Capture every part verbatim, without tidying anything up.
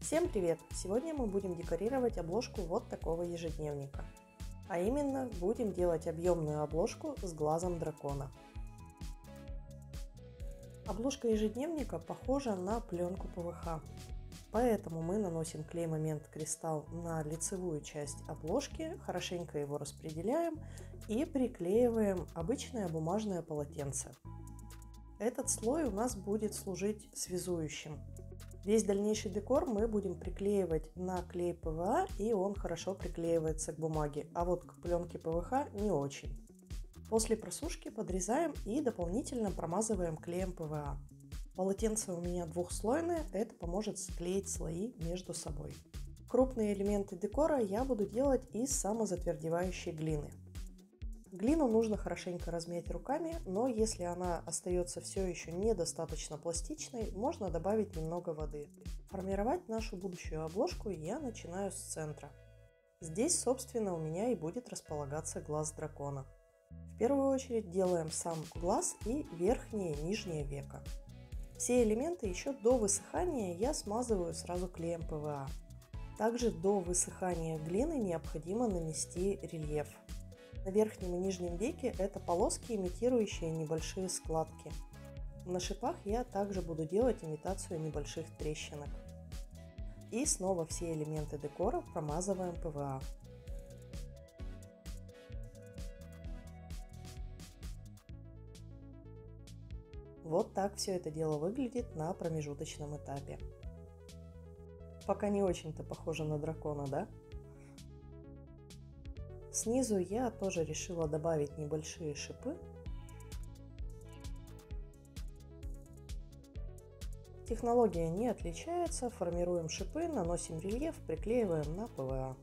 Всем привет! Сегодня мы будем декорировать обложку вот такого ежедневника. А именно, будем делать объемную обложку с глазом дракона. Обложка ежедневника похожа на пленку пэ вэ ха. Поэтому мы наносим клей момент кристалл на лицевую часть обложки, хорошенько его распределяем и приклеиваем обычное бумажное полотенце. Этот слой у нас будет служить связующим. Весь дальнейший декор мы будем приклеивать на клей пэ вэ а, и он хорошо приклеивается к бумаге, а вот к пленке пэ вэ ха не очень. После просушки подрезаем и дополнительно промазываем клеем пэ вэ а. Полотенце у меня двухслойное, это поможет склеить слои между собой. Крупные элементы декора я буду делать из самозатвердевающей глины. Глину нужно хорошенько размять руками, но если она остается все еще недостаточно пластичной, можно добавить немного воды. Формировать нашу будущую обложку я начинаю с центра. Здесь, собственно, у меня и будет располагаться глаз дракона. В первую очередь делаем сам глаз и верхнее и нижнее веко. Все элементы еще до высыхания я смазываю сразу клеем пэ вэ а. Также до высыхания глины необходимо нанести рельеф. На верхнем и нижнем веке это полоски, имитирующие небольшие складки. На шипах я также буду делать имитацию небольших трещинок. И снова все элементы декора промазываем пэ вэ а. Вот так все это дело выглядит на промежуточном этапе. Пока не очень-то похоже на дракона, да? Снизу я тоже решила добавить небольшие шипы. Технология не отличается. Формируем шипы, наносим рельеф, приклеиваем на пэ вэ а.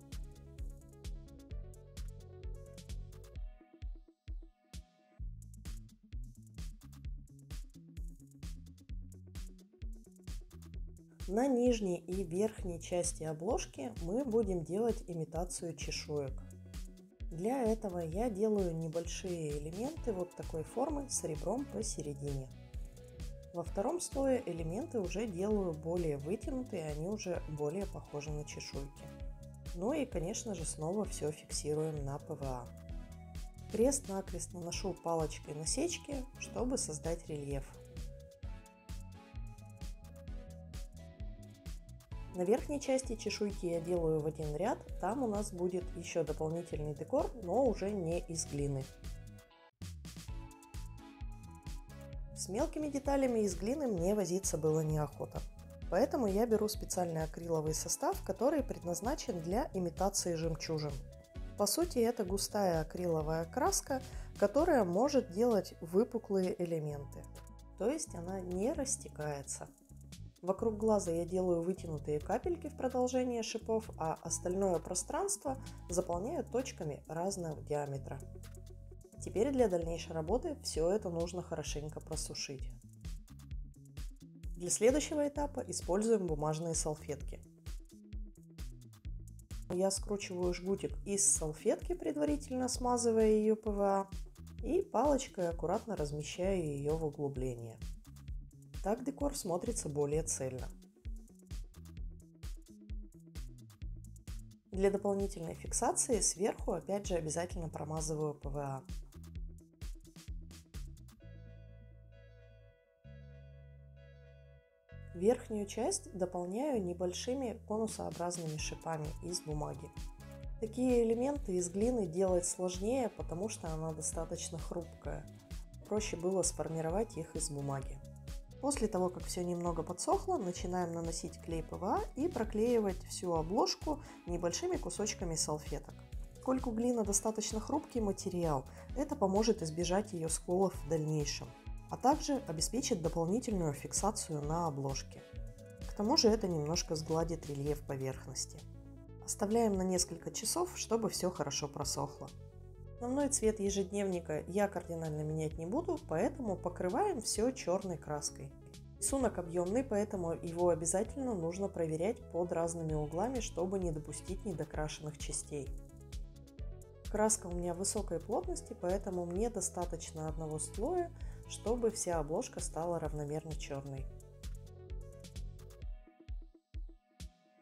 На нижней и верхней части обложки мы будем делать имитацию чешуек. Для этого я делаю небольшие элементы вот такой формы с ребром посередине. Во втором слое элементы уже делаю более вытянутые, они уже более похожи на чешуйки. Ну и, конечно же, снова все фиксируем на пэ вэ а. Крест-накрест наношу палочкой насечки, чтобы создать рельеф. На верхней части чешуйки я делаю в один ряд, там у нас будет еще дополнительный декор, но уже не из глины. С мелкими деталями из глины мне возиться было неохота, поэтому я беру специальный акриловый состав, который предназначен для имитации жемчужин. По сути, это густая акриловая краска, которая может делать выпуклые элементы, то есть она не растекается. Вокруг глаза я делаю вытянутые капельки в продолжение шипов, а остальное пространство заполняю точками разного диаметра. Теперь для дальнейшей работы все это нужно хорошенько просушить. Для следующего этапа используем бумажные салфетки. Я скручиваю жгутик из салфетки, предварительно смазывая ее пэ вэ а, и палочкой аккуратно размещаю ее в углубление. Так декор смотрится более цельно. Для дополнительной фиксации сверху опять же обязательно промазываю пэ вэ а. Верхнюю часть дополняю небольшими конусообразными шипами из бумаги. Такие элементы из глины делать сложнее, потому что она достаточно хрупкая. Проще было сформировать их из бумаги. После того, как все немного подсохло, начинаем наносить клей пэ вэ а и проклеивать всю обложку небольшими кусочками салфеток. Поскольку глина достаточно хрупкий материал, это поможет избежать ее сколов в дальнейшем, а также обеспечит дополнительную фиксацию на обложке. К тому же это немножко сгладит рельеф поверхности. Оставляем на несколько часов, чтобы все хорошо просохло. Основной цвет ежедневника я кардинально менять не буду, поэтому покрываем все черной краской. Рисунок объемный, поэтому его обязательно нужно проверять под разными углами, чтобы не допустить недокрашенных частей. Краска у меня высокой плотности, поэтому мне достаточно одного слоя, чтобы вся обложка стала равномерно черной.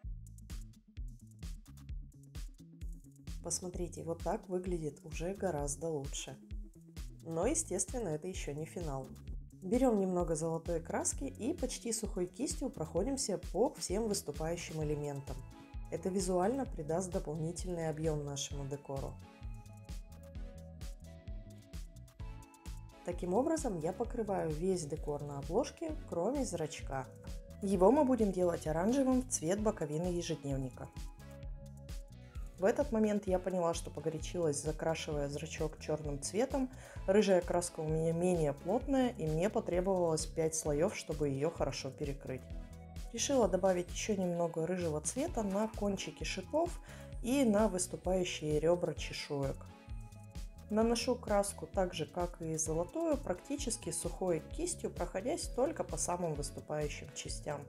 Посмотрите, вот так выглядит уже гораздо лучше. Но, естественно, это еще не финал. Берем немного золотой краски и почти сухой кистью проходимся по всем выступающим элементам. Это визуально придаст дополнительный объем нашему декору. Таким образом, я покрываю весь декор на обложке, кроме зрачка. Его мы будем делать оранжевым в цвет боковины ежедневника. В этот момент я поняла, что погорячилась, закрашивая зрачок черным цветом. Рыжая краска у меня менее плотная, и мне потребовалось пять слоев, чтобы ее хорошо перекрыть. Решила добавить еще немного рыжего цвета на кончики шипов и на выступающие ребра чешуек. Наношу краску так же, как и золотую, практически сухой кистью, проходясь только по самым выступающим частям.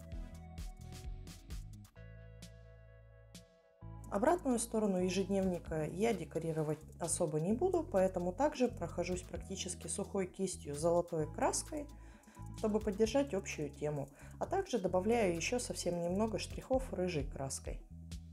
Обратную сторону ежедневника я декорировать особо не буду, поэтому также прохожусь практически сухой кистью золотой краской, чтобы поддержать общую тему, а также добавляю еще совсем немного штрихов рыжей краской.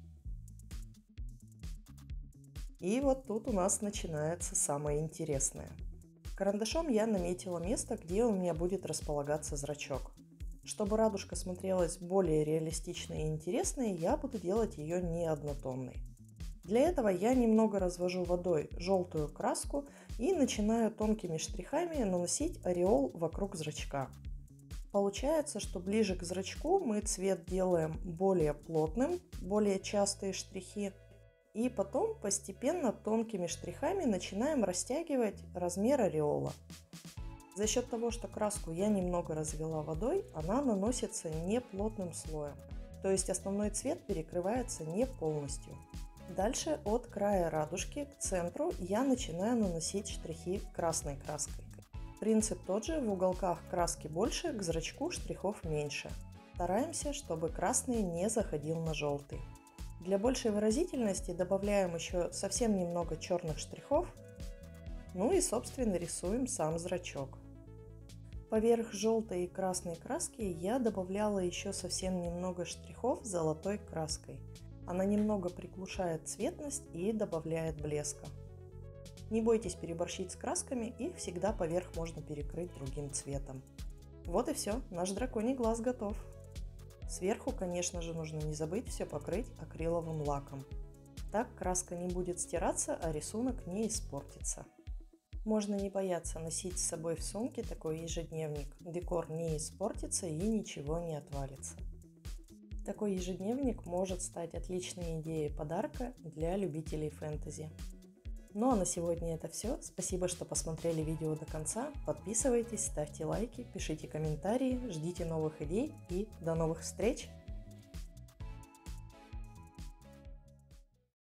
И вот тут у нас начинается самое интересное. Карандашом я наметила место, где у меня будет располагаться зрачок. Чтобы радужка смотрелась более реалистичной и интересной, я буду делать ее не однотонной. Для этого я немного развожу водой желтую краску и начинаю тонкими штрихами наносить ореол вокруг зрачка. Получается, что ближе к зрачку мы цвет делаем более плотным, более частые штрихи. И потом постепенно тонкими штрихами начинаем растягивать размер ореола. За счет того, что краску я немного развела водой, она наносится не плотным слоем. То есть основной цвет перекрывается не полностью. Дальше от края радужки к центру я начинаю наносить штрихи красной краской. Принцип тот же, в уголках краски больше, к зрачку штрихов меньше. Стараемся, чтобы красный не заходил на желтый. Для большей выразительности добавляем еще совсем немного черных штрихов, ну и собственно рисуем сам зрачок. Поверх желтой и красной краски я добавляла еще совсем немного штрихов золотой краской. Она немного приглушает цветность и добавляет блеска. Не бойтесь переборщить с красками, их всегда поверх можно перекрыть другим цветом. Вот и все, наш драконий глаз готов. Сверху, конечно же, нужно не забыть все покрыть акриловым лаком. Так краска не будет стираться, а рисунок не испортится. Можно не бояться носить с собой в сумке такой ежедневник. Декор не испортится и ничего не отвалится. Такой ежедневник может стать отличной идеей подарка для любителей фэнтези. Ну а на сегодня это все. Спасибо, что посмотрели видео до конца. Подписывайтесь, ставьте лайки, пишите комментарии, ждите новых идей и до новых встреч!